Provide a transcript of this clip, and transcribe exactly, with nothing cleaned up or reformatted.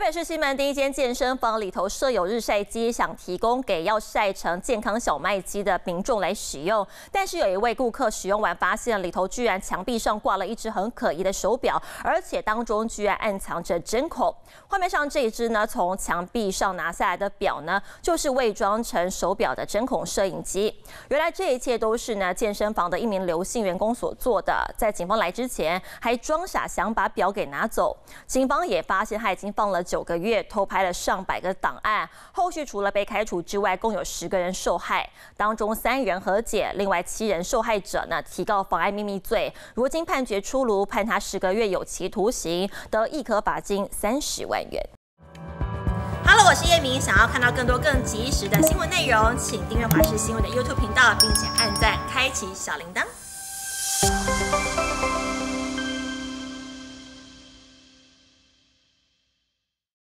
北市西门第一间健身房里头设有日晒机，想提供给要晒成健康小麦肌的民众来使用。但是有一位顾客使用完，发现里头居然墙壁上挂了一只很可疑的手表，而且当中居然暗藏着针孔。画面上这一只呢，从墙壁上拿下来的表呢，就是伪装成手表的针孔摄影机。原来这一切都是呢健身房的一名刘姓员工所做的。在警方来之前，还装傻想把表给拿走。警方也发现他已经放了九个月，偷拍了上百个档案。后续除了被开除之外，共有十个人受害，当中三人和解，另外七人受害者呢提告妨碍秘密罪。如今判决出炉，判他十个月有期徒刑，得易科罚金三十万元。Hello， 我是叶明。想要看到更多更及时的新闻内容，请订阅华视新闻的 YouTube 频道，并且按赞、开启小铃铛。